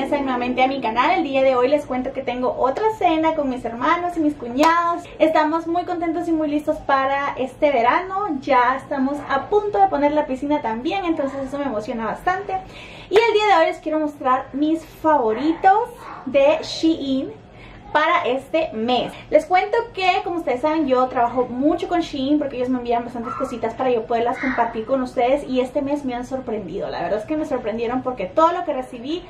regresan nuevamente a mi canal. El día de hoy les cuento que tengo otra cena con mis hermanos y mis cuñados. Estamos muy contentos y muy listos para este verano. Ya estamos a punto de poner la piscina también, entonces eso me emociona bastante. Y el día de hoy les quiero mostrar mis favoritos de Shein para este mes. Les cuento que, como ustedes saben, yo trabajo mucho con Shein porque ellos me envían bastantes cositas para yo poderlas compartir con ustedes, y este mes me han sorprendido. La verdad es que me sorprendieron porque todo lo que recibí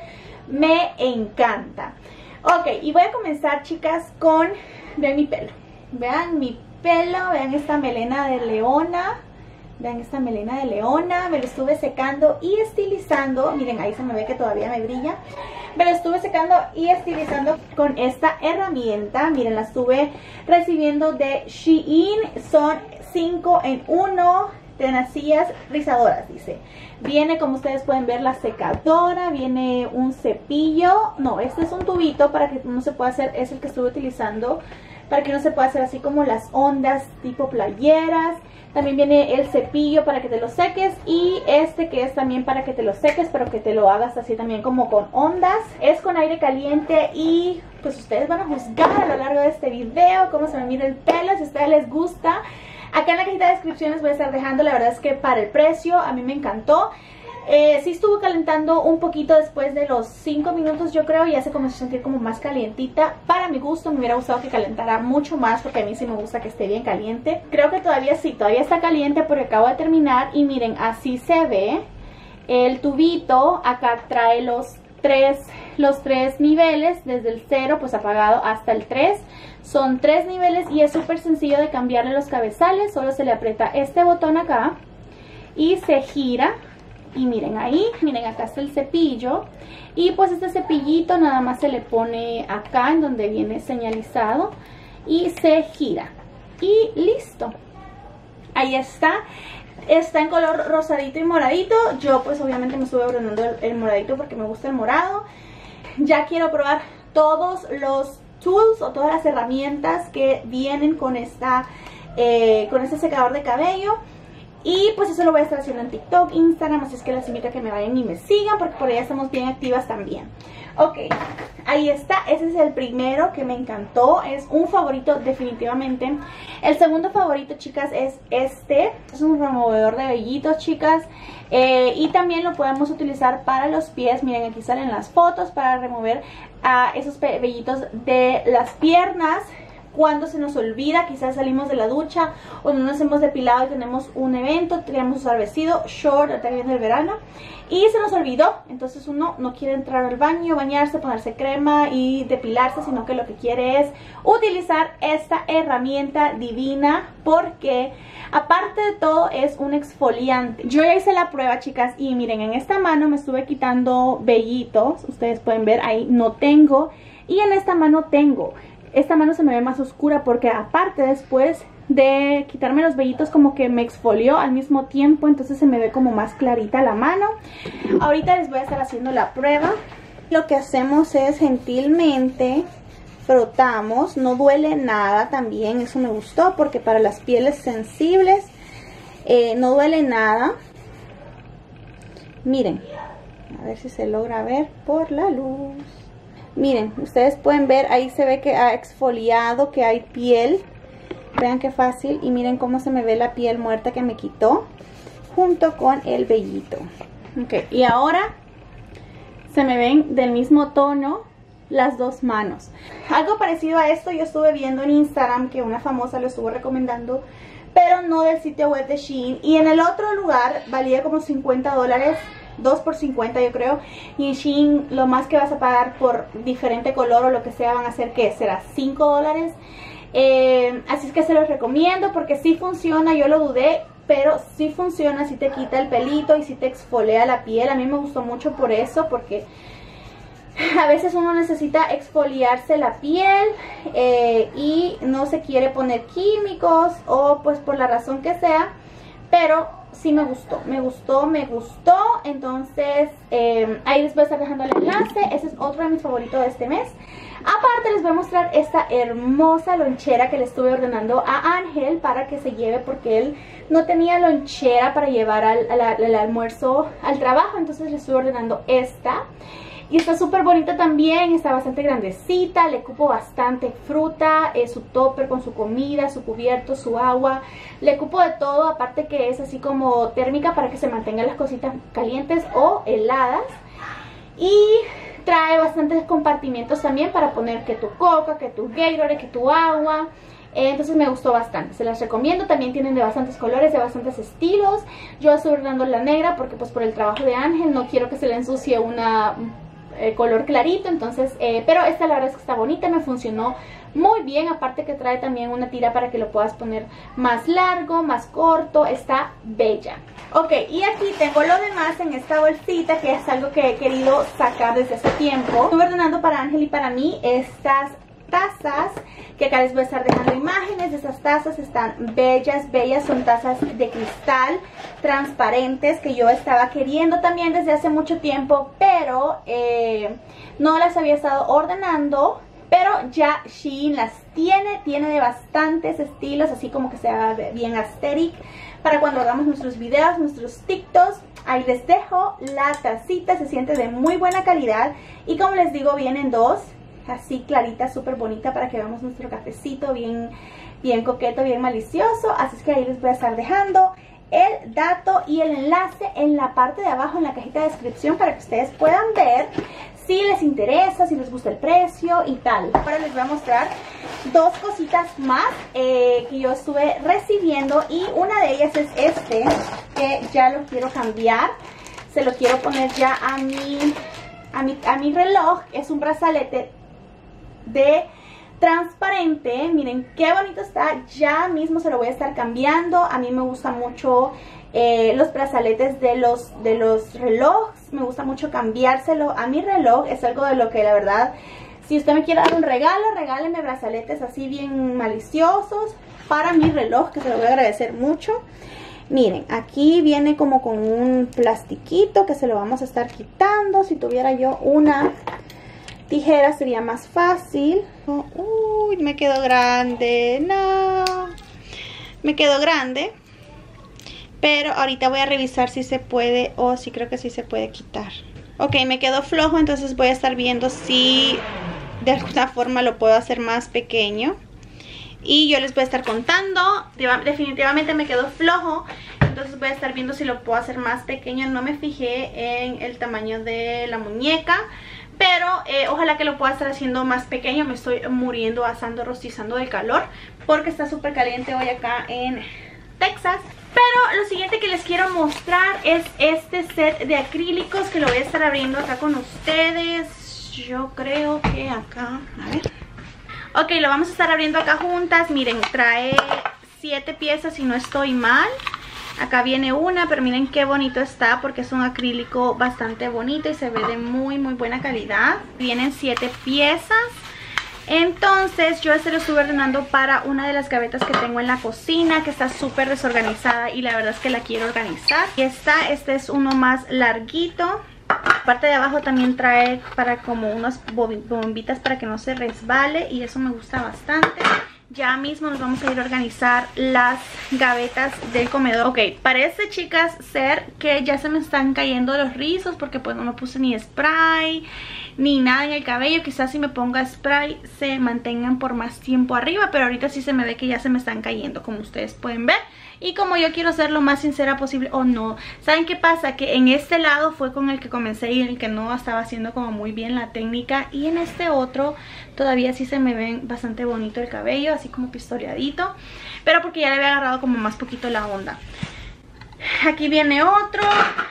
me encanta. Ok, y voy a comenzar, chicas, con... Vean mi pelo. Vean mi pelo, vean esta melena de leona. Vean esta melena de leona, me lo estuve secando y estilizando. Miren, ahí se me ve que todavía me brilla. Me lo estuve secando y estilizando con esta herramienta. Miren, la estuve recibiendo de Shein. Son 5 en 1 tenacillas rizadoras, dice. Viene, como ustedes pueden ver, la secadora, viene un cepillo. No, este es un tubito para que no se pueda hacer, es el que estuve utilizando, para que no se pueda hacer así como las ondas tipo playeras. También viene el cepillo para que te lo seques, y este que es también para que te lo seques, pero que te lo hagas así también como con ondas. Es con aire caliente y pues ustedes van a juzgar a lo largo de este video cómo se me mira el pelo, si a ustedes les gusta. Acá en la cajita de descripciones voy a estar dejando, la verdad es que para el precio a mí me encantó. Sí estuvo calentando un poquito después de los 5 minutos, yo creo, y ya se comenzó a sentir como más calientita. Para mi gusto me hubiera gustado que calentara mucho más, porque a mí sí me gusta que esté bien caliente. Creo que todavía sí, todavía está caliente porque acabo de terminar. Y miren, así se ve el tubito. Acá trae los tres niveles, desde el 0 pues apagado hasta el 3. Son 3 niveles y es súper sencillo de cambiarle los cabezales. Solo se le aprieta este botón acá y se gira. Y miren ahí, miren, acá está el cepillo. Y pues este cepillito nada más se le pone acá en donde viene señalizado y se gira. Y listo. Ahí está. Está en color rosadito y moradito. Yo pues obviamente me estuve ordenando el moradito porque me gusta el morado. Ya quiero probar todos los tools o todas las herramientas que vienen con con este secador de cabello. Y pues eso lo voy a estar haciendo en TikTok, Instagram, así es que les invito a que me vayan y me sigan, porque por allá estamos bien activas también. Ok, ahí está, ese es el primero que me encantó, es un favorito definitivamente. El segundo favorito, chicas, es este. Es un removedor de vellitos, chicas, y también lo podemos utilizar para los pies. Miren, aquí salen las fotos para remover esos vellitos de las piernas. Cuando se nos olvida, quizás salimos de la ducha o no nos hemos depilado y tenemos un evento, queremos usar vestido, short, ahorita viene el verano, y se nos olvidó. Entonces uno no quiere entrar al baño, bañarse, ponerse crema y depilarse, sino que lo que quiere es utilizar esta herramienta divina, porque aparte de todo es un exfoliante. Yo ya hice la prueba, chicas, y miren, en esta mano me estuve quitando vellitos, ustedes pueden ver, ahí no tengo, y en esta mano tengo. Esta mano se me ve más oscura porque aparte después de quitarme los vellitos como que me exfolió al mismo tiempo, entonces se me ve como más clarita la mano. Ahorita les voy a estar haciendo la prueba. Lo que hacemos es gentilmente frotamos, no duele nada también, eso me gustó porque para las pieles sensibles no duele nada. Miren, a ver si se logra ver por la luz. Miren, ustedes pueden ver, ahí se ve que ha exfoliado, que hay piel. Vean qué fácil. Y miren cómo se me ve la piel muerta que me quitó junto con el vellito. Ok, y ahora se me ven del mismo tono las dos manos. Algo parecido a esto yo estuve viendo en Instagram, que una famosa lo estuvo recomendando, pero no del sitio web de Shein. Y en el otro lugar valía como $50. 2 por 50 yo creo, y en Shein lo más que vas a pagar por diferente color o lo que sea van a ser, ¿qué? Será $5. Así es que se los recomiendo porque sí funciona. Yo lo dudé, pero sí funciona, sí te quita el pelito y sí te exfolia la piel. A mí me gustó mucho por eso, porque a veces uno necesita exfoliarse la piel y no se quiere poner químicos o pues por la razón que sea, pero sí me gustó. Entonces ahí les voy a estar dejando el enlace. Ese es otro de mis favoritos de este mes. Aparte les voy a mostrar esta hermosa lonchera que le estuve ordenando a Ángel para que se lleve, porque él no tenía lonchera para llevar al almuerzo al trabajo. Entonces le estuve ordenando esta. Y está súper bonita también, está bastante grandecita, le cupo bastante fruta, su topper con su comida, su cubierto, su agua. Le cupo de todo, aparte que es así como térmica para que se mantengan las cositas calientes o heladas. Y trae bastantes compartimientos también para poner que tu coca, que tu Gatorade, que tu agua. Entonces me gustó bastante, se las recomiendo. También tienen de bastantes colores, de bastantes estilos. Yo estoy ordenando la negra porque pues por el trabajo de Ángel no quiero que se le ensucie una color clarito. Entonces, pero esta la verdad es que está bonita, me funcionó muy bien. Aparte que trae también una tira para que lo puedas poner más largo, más corto. Está bella. Ok, y aquí tengo lo demás en esta bolsita, que es algo que he querido sacar desde hace tiempo. Estuve ordenando para Ángel y para mí estas tazas, que acá les voy a estar dejando imágenes de esas tazas. Están bellas, bellas, son tazas de cristal transparentes que yo estaba queriendo también desde hace mucho tiempo, pero no las había estado ordenando. Pero ya Shein las tiene de bastantes estilos, así como que sea bien aesthetic, para cuando hagamos nuestros videos, nuestros TikToks. Ahí les dejo la tacita, se siente de muy buena calidad. Y como les digo, vienen dos, así clarita, súper bonita, para que hagamos nuestro cafecito bien coqueto, bien malicioso. Así es que ahí les voy a estar dejando el dato y el enlace en la parte de abajo, en la cajita de descripción, para que ustedes puedan ver si les interesa, si les gusta el precio y tal. Ahora les voy a mostrar dos cositas más que yo estuve recibiendo, y una de ellas es este, que ya lo quiero cambiar. Se lo quiero poner ya a mi reloj. Es un brazalete de transparente, miren qué bonito está. Ya mismo se lo voy a estar cambiando. A mí me gusta mucho los brazaletes de los relojes. Me gusta mucho cambiárselo a mi reloj. Es algo de lo que la verdad, si usted me quiere dar un regalo, regáleme brazaletes así bien maliciosos para mi reloj, que se lo voy a agradecer mucho. Miren, aquí viene como con un plastiquito que se lo vamos a estar quitando. Si tuviera yo una tijera sería más fácil. Uy, me quedó grande. No, me quedó grande. Pero ahorita voy a revisar si se puede, o si creo que sí se puede quitar. Ok, me quedó flojo, entonces voy a estar viendo si de alguna forma lo puedo hacer más pequeño. Y yo les voy a estar contando. Definitivamente me quedó flojo, entonces voy a estar viendo si lo puedo hacer más pequeño. No me fijé en el tamaño de la muñeca, pero ojalá que lo pueda estar haciendo más pequeño. Me estoy muriendo, asando, rostizando de calor, porque está súper caliente hoy acá en Texas. Pero lo siguiente que les quiero mostrar es este set de acrílicos, que lo voy a estar abriendo acá con ustedes. Yo creo que acá, a ver. Ok, lo vamos a estar abriendo acá juntas. Miren, trae 7 piezas si no estoy mal. Acá viene una, pero miren qué bonito está, porque es un acrílico bastante bonito y se ve de muy buena calidad. Vienen 7 piezas. Entonces yo este lo estuve ordenando para una de las gavetas que tengo en la cocina, que está súper desorganizada y la verdad es que la quiero organizar. Y este es uno más larguito. La parte de abajo también trae para como unas bombitas para que no se resbale, y eso me gusta bastante. Ya mismo nos vamos a ir a organizar las gavetas del comedor. Ok, parece, chicas, ser que ya se me están cayendo los rizos, porque pues no me puse ni spray ni nada en el cabello. Quizás si me ponga spray se mantengan por más tiempo arriba, pero ahorita sí se me ve que ya se me están cayendo, como ustedes pueden ver. Y como yo quiero ser lo más sincera posible, o no, ¿saben qué pasa? Que en este lado fue con el que comencé y el que no estaba haciendo como muy bien la técnica, y en este otro todavía sí se me ven bastante bonito el cabello, así como pistoreadito, pero porque ya le había agarrado como más poquito la onda. Aquí viene otro,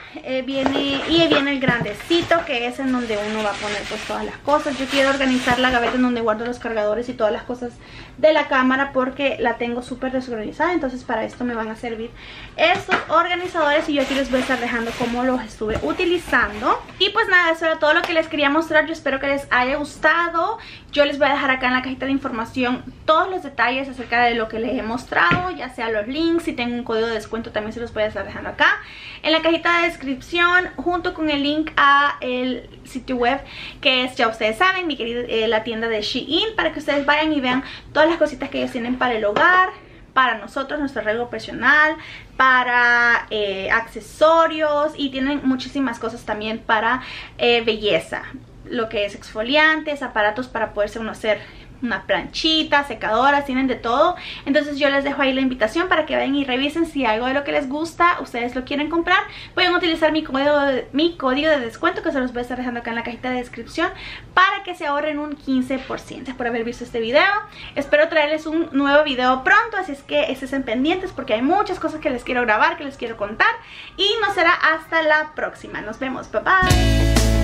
viene el grandecito, que es en donde uno va a poner pues todas las cosas. Yo quiero organizar la gaveta en donde guardo los cargadores y todas las cosas de la cámara, porque la tengo súper desorganizada. Entonces para esto me van a servir estos organizadores, y yo aquí les voy a estar dejando cómo los estuve utilizando. Y pues nada, eso era todo lo que les quería mostrar. Yo espero que les haya gustado. Yo les voy a dejar acá en la cajita de información todos los detalles acerca de lo que les he mostrado, ya sea los links. Si tengo un código de descuento también se los voy a estar dejando acá en la cajita de descripción, junto con el link a el sitio web, que es, ya ustedes saben, mi querida la tienda de Shein, para que ustedes vayan y vean todas las cositas que ellos tienen para el hogar, para nosotros, nuestro arreglo personal, para accesorios, y tienen muchísimas cosas también para belleza. lo que es exfoliantes, aparatos para poderse uno hacer una planchita, secadoras, tienen de todo. Entonces yo les dejo ahí la invitación para que vayan y revisen si algo de lo que les gusta ustedes lo quieren comprar. Pueden utilizar mi código de descuento, que se los voy a estar dejando acá en la cajita de descripción, para que se ahorren un 15% por haber visto este video. Espero traerles un nuevo video pronto, así es que estén pendientes porque hay muchas cosas que les quiero grabar, que les quiero contar, y no será hasta la próxima. Nos vemos, bye bye.